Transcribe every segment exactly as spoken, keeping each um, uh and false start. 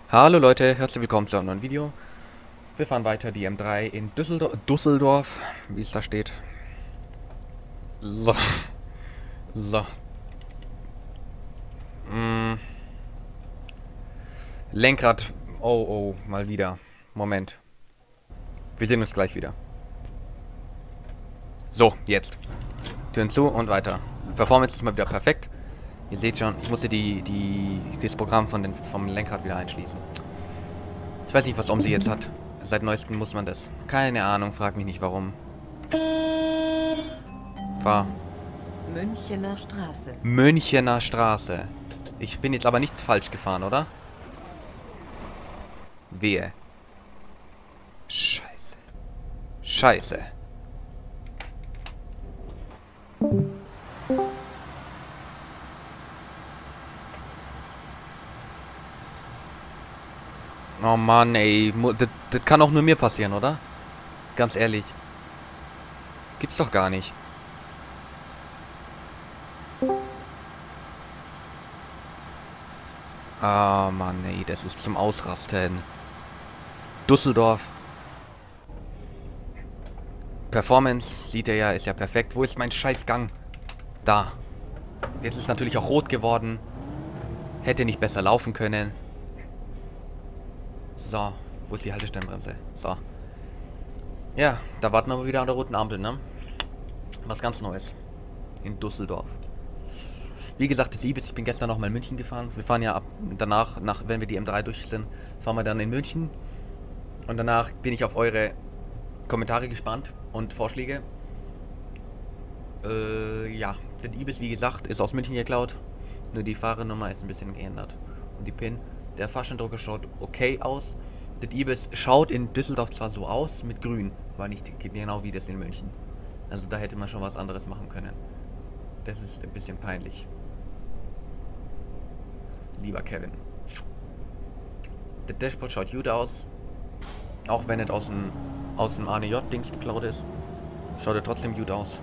Hallo Leute, herzlich willkommen zu einem neuen Video. Wir fahren weiter die M drei in Düsseldorf, Düsseldorf, wie es da steht. So. So. Mm. Lenkrad. Oh, oh, mal wieder. Moment. Wir sehen uns gleich wieder. So, jetzt. Türen zu und weiter. Performance ist mal wieder perfekt. Ihr seht schon, ich musste die, die, das Programm von den, vom Lenkrad wieder einschließen. Ich weiß nicht, was Omsi jetzt hat. Seit neuestem muss man das. Keine Ahnung, frag mich nicht warum. Fahr. Münchener Straße. Münchener Straße. Ich bin jetzt aber nicht falsch gefahren, oder? Wehe. Scheiße. Scheiße. Oh Mann, ey. Das, das kann auch nur mir passieren, oder? Ganz ehrlich. Gibt's doch gar nicht. Ah, Mann, ey. Das ist zum Ausrasten. Düsseldorf. Performance, sieht er ja, ist ja perfekt. Wo ist mein scheiß Gang? Da. Jetzt ist natürlich auch rot geworden. Hätte nicht besser laufen können. So, wo ist die Haltestellenbremse? So. Ja, da warten wir aber wieder an der roten Ampel, ne? Was ganz Neues. In Düsseldorf. Wie gesagt, das Ibis, ich bin gestern noch mal in München gefahren. Wir fahren ja ab, danach, nach, wenn wir die M drei durch sind, fahren wir dann in München. Und danach bin ich auf eure Kommentare gespannt und Vorschläge. Äh, ja, das Ibis, wie gesagt, ist aus München geklaut. Nur die Fahrernummer ist ein bisschen geändert. Und die Pin. Der Fahrscheindrucker schaut okay aus. Das Ibis schaut in Düsseldorf zwar so aus, mit grün, aber nicht genau wie das in München. Also da hätte man schon was anderes machen können. Das ist ein bisschen peinlich. Lieber Kevin. Das Dashboard schaut gut aus. Auch wenn es aus dem, aus dem A N J-Dings geklaut ist. Schaut er trotzdem gut aus.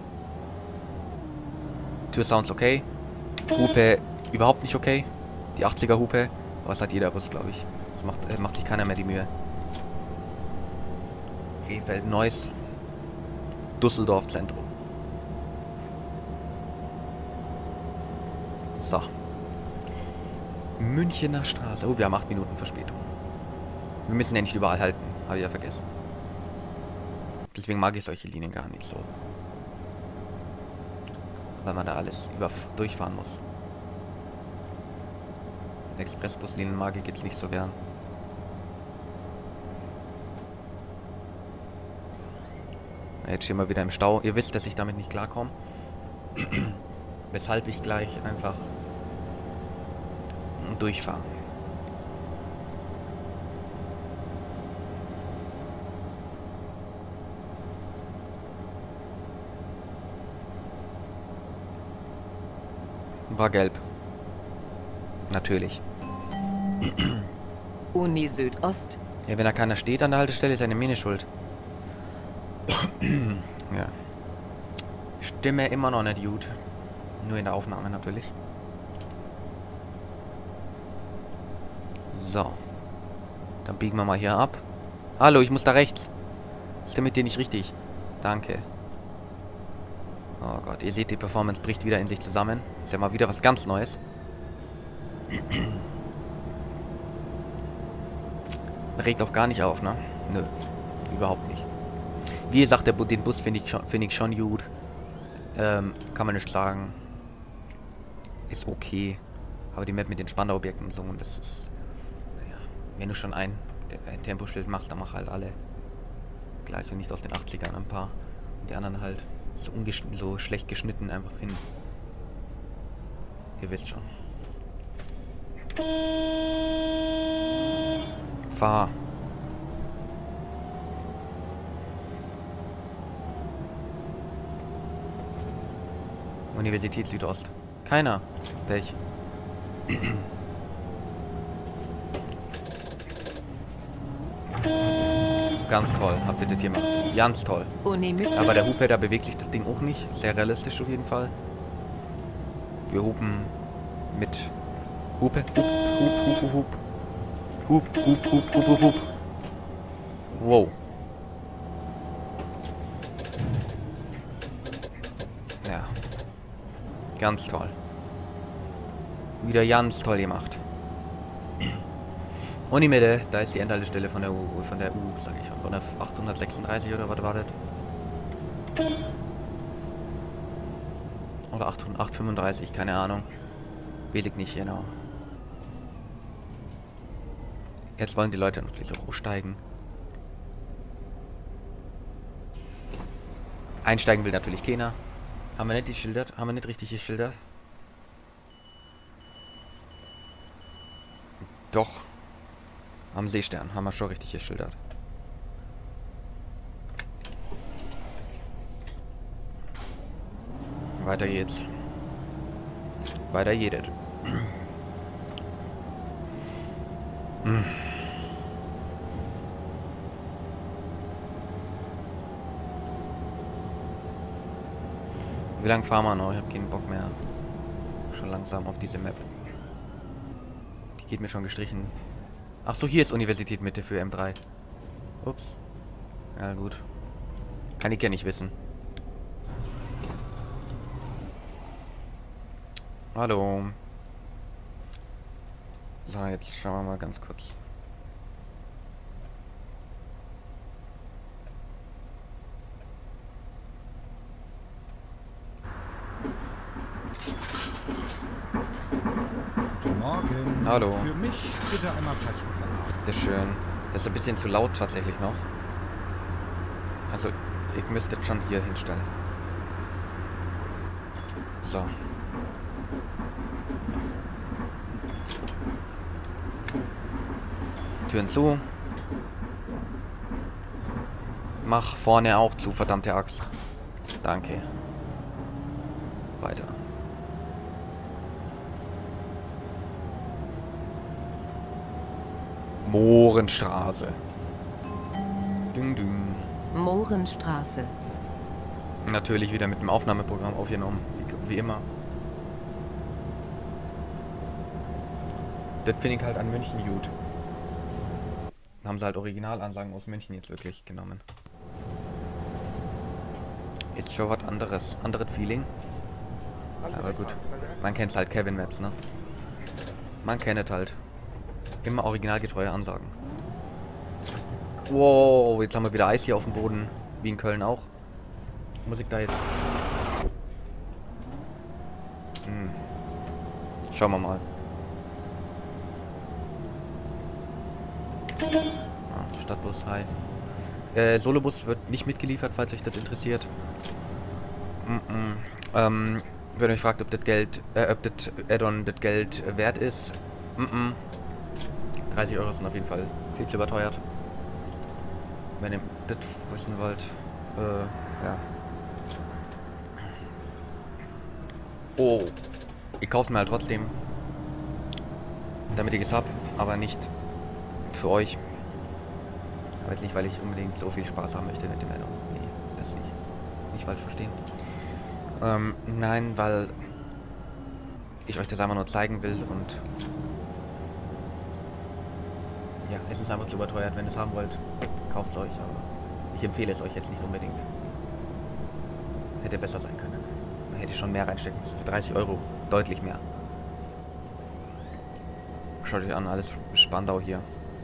Tür Sounds okay. Hupe überhaupt nicht okay. Die achtziger Hupe. Aber das hat jeder Bus, glaube ich. Das macht, äh, macht sich keiner mehr die Mühe. Krefeld Neuss. Düsseldorf Zentrum. So. Münchener Straße. Oh, wir haben acht Minuten Verspätung. Wir müssen ja nicht überall halten. Habe ich ja vergessen. Deswegen mag ich solche Linien gar nicht so. Weil man da alles über durchfahren muss. Expressbuslinien mag ich jetzt nicht so gern. Jetzt stehen wir wieder im Stau. Ihr wisst, dass ich damit nicht klarkomme. Weshalb ich gleich einfach durchfahre. War gelb. Natürlich. Uni Südost. Ja, wenn da keiner steht an der Haltestelle, ist eine Mine schuld. Ja. Stimme immer noch nicht gut. Nur in der Aufnahme natürlich. So. Dann biegen wir mal hier ab. Hallo, ich muss da rechts. Ist der mit dir nicht richtig? Danke. Oh Gott, ihr seht, die Performance bricht wieder in sich zusammen. Ist ja mal wieder was ganz Neues. Regt auch gar nicht auf, ne? Nö, überhaupt nicht. Wie gesagt, der, den Bus finde ich, find ich schon gut. Ähm, kann man nicht sagen. Ist okay. Aber die Map mit den Spannobjekten und so, und das ist... Naja, wenn du schon ein, ein Temposchild machst, dann mach halt alle gleich und nicht aus den achtzigern ein paar. Und die anderen halt so, so schlecht geschnitten einfach hin. Ihr wisst schon. Fahr. Universität Südost. Keiner. Pech. Ganz toll, habt ihr das hier gemacht. Ganz toll. Uni Mitte. Aber der Hupe, da bewegt sich das Ding auch nicht. Sehr realistisch auf jeden Fall. Wir hupen mit Hupe. Hup, hup, hup, hup. Hup, hup, hup, hup, hup, hup. Wow. Ja. Ganz toll. Wieder ganz toll gemacht. Und die Mitte, da ist die Endhaltestelle von der U, von der U, sag ich schon, von der achthundertsechsunddreißig oder was war das? Oder achthundertfünfunddreißig, keine Ahnung. Weiß ich nicht genau. Jetzt wollen die Leute natürlich auch hochsteigen. Einsteigen will natürlich keiner. Haben wir nicht geschildert? Haben wir nicht richtig geschildert? Doch. Am Seestern haben wir schon richtig geschildert. Weiter geht's. Weiter geht. hm. Wie lange fahren wir noch? Ich habe keinen Bock mehr. Schon langsam auf diese Map. Die geht mir schon gestrichen. Ach so, hier ist Universität Mitte für M drei. Ups. Ja gut. Kann ich ja nicht wissen. Hallo. So, jetzt schauen wir mal ganz kurz. Guten Morgen. Hallo. Für mich bitte einmal Platzschokolade. Bitte schön. Das ist ein bisschen zu laut tatsächlich noch. Also, ich müsste schon hier hinstellen. So. Türen zu. Mach vorne auch zu, verdammte Axt. Danke. Weiter. Mohrenstraße. Ding, ding. Mohrenstraße. Natürlich wieder mit dem Aufnahmeprogramm aufgenommen. Wie, wie immer. Das finde ich halt an München gut. Da haben sie halt Originalansagen aus München jetzt wirklich genommen. Ist schon was anderes. Anderes Feeling. Aber gut. Man kennt halt Kevin Maps, ne? Man kennt es halt. Immer originalgetreue Ansagen. Wow, jetzt haben wir wieder Eis hier auf dem Boden. Wie in Köln auch. Muss ich da jetzt... Hm. Schauen wir mal. Ah, Stadtbus, hi. Äh, Solobus wird nicht mitgeliefert, falls euch das interessiert. Mm -mm. Ähm, wenn ihr euch fragt, ob das Geld, äh, ob das Add-on das Geld wert ist. Mm -mm. dreißig Euro sind auf jeden Fall viel zu überteuert. Wenn ihr das wissen wollt. Äh, ja. Oh. Ich kaufe mir halt trotzdem. Damit ich es hab, aber nicht für euch. Aber jetzt nicht, weil ich unbedingt so viel Spaß haben möchte mit dem Add-on. Nee, das nicht. Nicht falsch verstehen. Ähm, nein, weil ich euch das einfach nur zeigen will und ja, es ist einfach zu überteuert. Wenn ihr es haben wollt, kauft es euch, aber ich empfehle es euch jetzt nicht unbedingt. Hätte besser sein können. Man hätte schon mehr reinstecken müssen. Für dreißig Euro deutlich mehr. Schaut euch an, alles Spandau hier.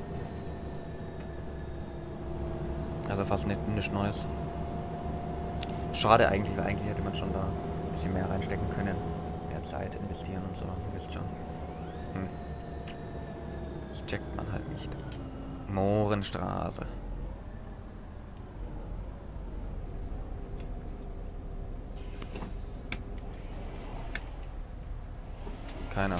Also fast nicht, nichts Neues. Schade eigentlich, weil eigentlich hätte man schon da ein bisschen mehr reinstecken können. Mehr Zeit investieren und so, ihr wisst schon. Hm. Das checkt man halt nicht. Mohrenstraße. Keiner.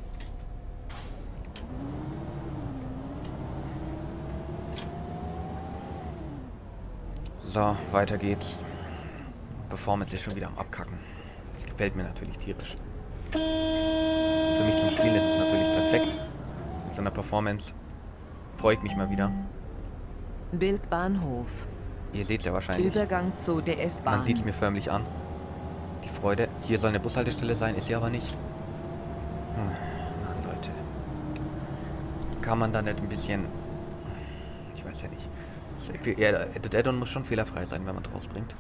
So, weiter geht's. Performance ist schon wieder am Abkacken. Das gefällt mir natürlich tierisch. Für mich zum Spielen ist es natürlich perfekt. Mit so einer Performance freue ich mich mal wieder. Bild Bahnhof. Ihr seht es ja wahrscheinlich. Übergang zu der S-Bahn. Man sieht es mir förmlich an. Die Freude. Hier soll eine Bushaltestelle sein, ist sie aber nicht. Hm, Mann, Leute. kann man da nicht ein bisschen... Ich weiß ja nicht. Ja, das Add-on muss schon fehlerfrei sein, wenn man draus bringt.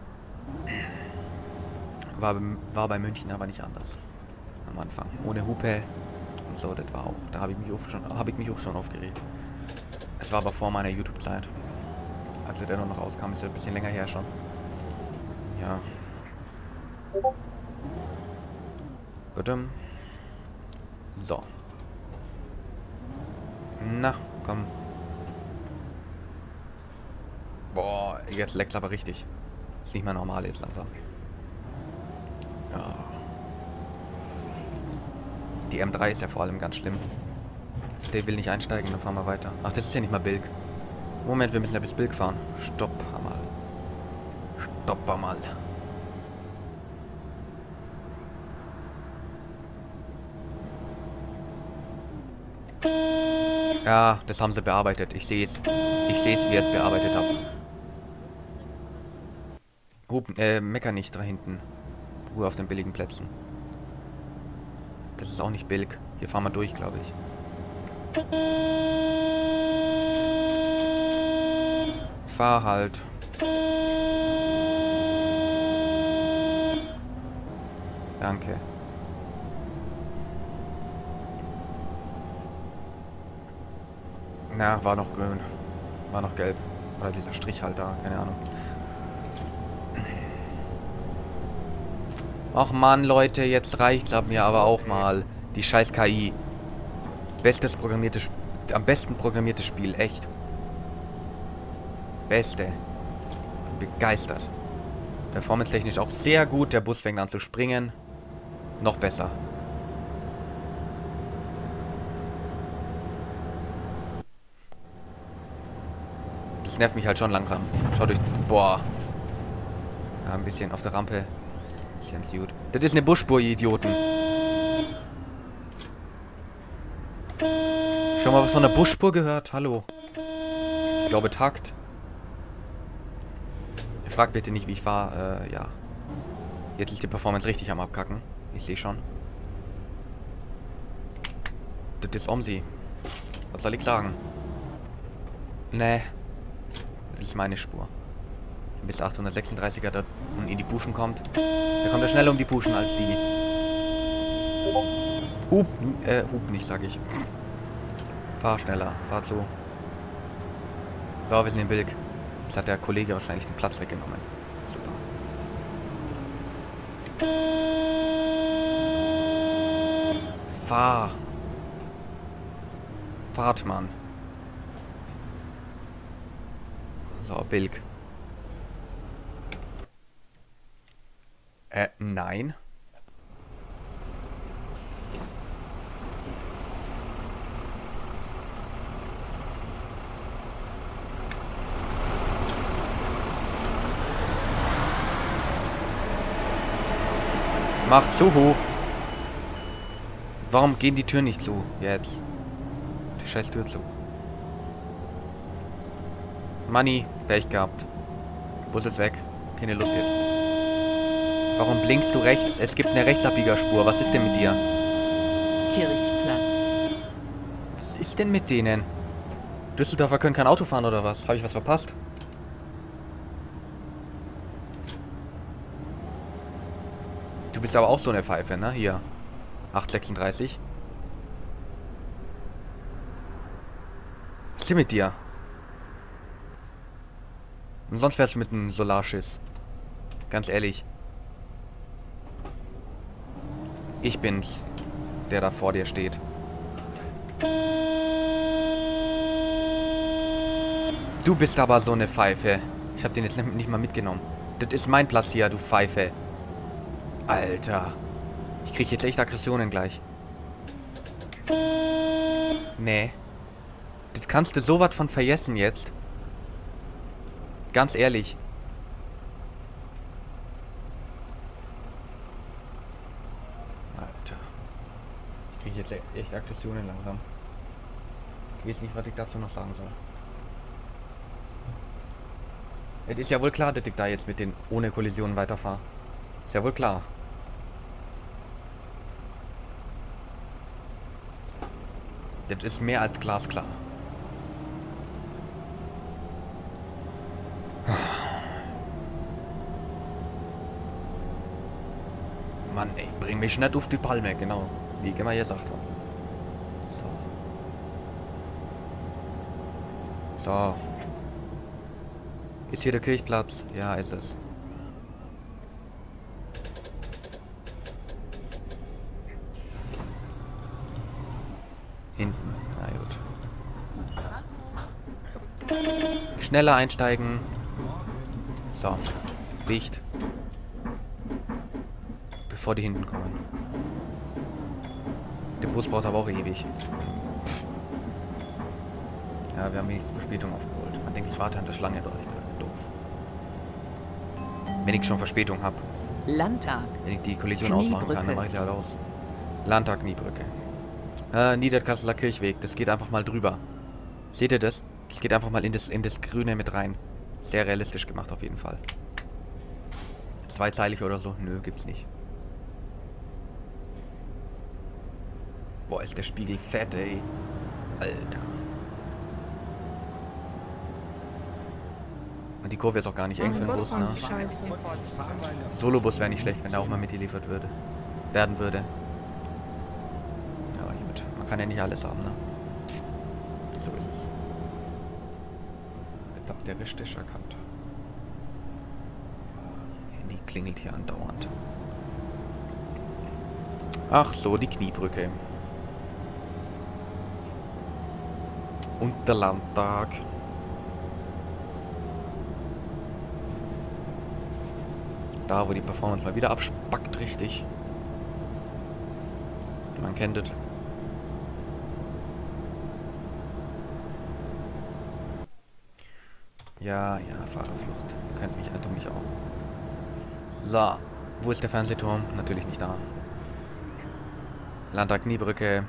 War, war bei München aber nicht anders. Am Anfang. Ohne Hupe und so, das war auch. Da habe ich mich auch schon, habe ich mich auch schon aufgeregt. Es war aber vor meiner YouTube-Zeit. Als der noch rauskam, ist ja ein bisschen länger her schon. Ja. Bitte. So. Na, komm. Boah, jetzt leckt's aber richtig. Ist nicht mehr normal jetzt langsam. Ja. Die M drei ist ja vor allem ganz schlimm. Der will nicht einsteigen, dann fahren wir weiter. Ach, das ist ja nicht mal Bilk. Moment, wir müssen ja bis Bilk fahren. Stopp einmal. Stopp einmal. Ja, das haben sie bearbeitet. Ich sehe es. Ich sehe es, wie ihr es bearbeitet habt. Hupen, äh, mecker nicht da hinten. Ruhe auf den billigen Plätzen. Das ist auch nicht billig. Hier fahren wir durch, glaube ich. Fahr halt. Danke. Na, war noch grün. War noch gelb. Oder dieser Strich halt da, keine Ahnung. Ach man, Leute, jetzt reicht's ab mir aber auch mal. Die scheiß K I. Bestes programmiertes, am besten programmiertes Spiel, echt. Beste. Bin begeistert. Performance-technisch auch sehr gut. Der Bus fängt an zu springen. Noch besser. Das nervt mich halt schon langsam. Schaut euch... Boah. Ja, ein bisschen auf der Rampe. Ist ganz gut. Das ist eine Busspur, ihr Idioten. Schon mal was von der Busspur gehört? Hallo. Ich glaube Takt. Fragt bitte nicht, wie ich fahre. Äh, ja. Jetzt ist die Performance richtig am Abkacken. Ich sehe schon. Das ist Omsi. Was soll ich sagen? Nee. Das ist meine Spur. Bis achthundertsechsunddreißiger da unten in die Buschen kommt. Da kommt er schneller um die Buschen als die. Hup, äh, Hup nicht, sag ich. Fahr schneller, fahr zu. So, wir sind in Bilk. Jetzt hat der Kollege wahrscheinlich den Platz weggenommen. Super. Fahr. Fahrt, Mann. So, Bilk. Äh, nein. Mach zu. Warum gehen die Türen nicht zu? Jetzt. Die scheiß Tür zu. Money, Pech gehabt. Bus ist weg. Keine Lust jetzt. Warum blinkst du rechts? Es gibt eine Rechtsabbiegerspur. Was ist denn mit dir? Kirchplatz. Was ist denn mit denen? Düsseldorfer können kein Auto fahren oder was? Habe ich was verpasst? Du bist aber auch so eine Pfeife, ne? Hier. acht sechsunddreißig. Was ist denn mit dir? Und sonst wärst du mit einem Solarschiss. Ganz ehrlich. Ich bin's, der da vor dir steht. Du bist aber so eine Pfeife. Ich hab den jetzt nicht mal mitgenommen. Das ist mein Platz hier, du Pfeife. Alter. Ich krieg jetzt echt Aggressionen gleich. Nee. Das kannst du so was von vergessen jetzt. Ganz ehrlich. Alter. Ich krieg jetzt echt Aggressionen langsam. Ich weiß nicht, was ich dazu noch sagen soll. Es ist ja wohl klar, dass ich da jetzt mit den ohne Kollisionen weiterfahre. Ist ja wohl klar. Das ist mehr als glasklar. Mann, ey, bring mich nicht auf die Palme, genau. Wie ich immer gesagt habe. So. So. Ist hier der Kirchplatz? Ja, ist es. Hinten. Na gut. Schneller einsteigen. So. Dicht. Bevor die hinten kommen. Der Bus braucht aber auch ewig. Pff. Ja, wir haben wenigstens Verspätung aufgeholt. Man denkt, ich warte an der Schlange dort. Ich bin doof. Wenn ich schon Verspätung habe. Landtag. Wenn ich die Kollision ausmachen kann, dann mache ich sie halt aus. Landtag Kniebrücke. Äh, Niederkasseler Kirchweg. Das geht einfach mal drüber. Seht ihr das? Das geht einfach mal in das, in das Grüne mit rein. Sehr realistisch gemacht auf jeden Fall. Zweizeilig oder so? Nö, gibt's nicht. Boah, ist der Spiegel fett, ey. Alter. Und die Kurve ist auch gar nicht eng für den Bus, ne? Scheiße. Solobus wäre nicht schlecht, wenn der auch mal mitgeliefert würde. Werden würde. Ja, gut. Man kann ja nicht alles haben, ne? So ist es. Das habt ihr richtig erkannt. Handy klingelt hier andauernd. Ach so, die Kniebrücke. Und der Landtag. Da, wo die Performance mal wieder abspackt, richtig. Man kennt es. Ja, ja, Fahrerflucht. Ihr kennt mich, also mich auch. So, wo ist der Fernsehturm? Natürlich nicht da. Landtag Kniebrücke.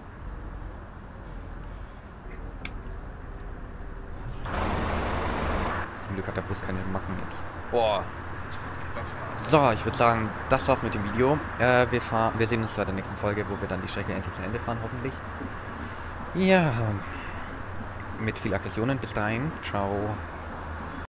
Zum Glück hat der Bus keine Macken jetzt. Boah. So, ich würde sagen, das war's mit dem Video. Äh, wir, fahren, wir sehen uns bei der nächsten Folge, wo wir dann die Strecke endlich zu Ende fahren, hoffentlich. Ja. Mit viel Aggressionen. Bis dahin. Ciao.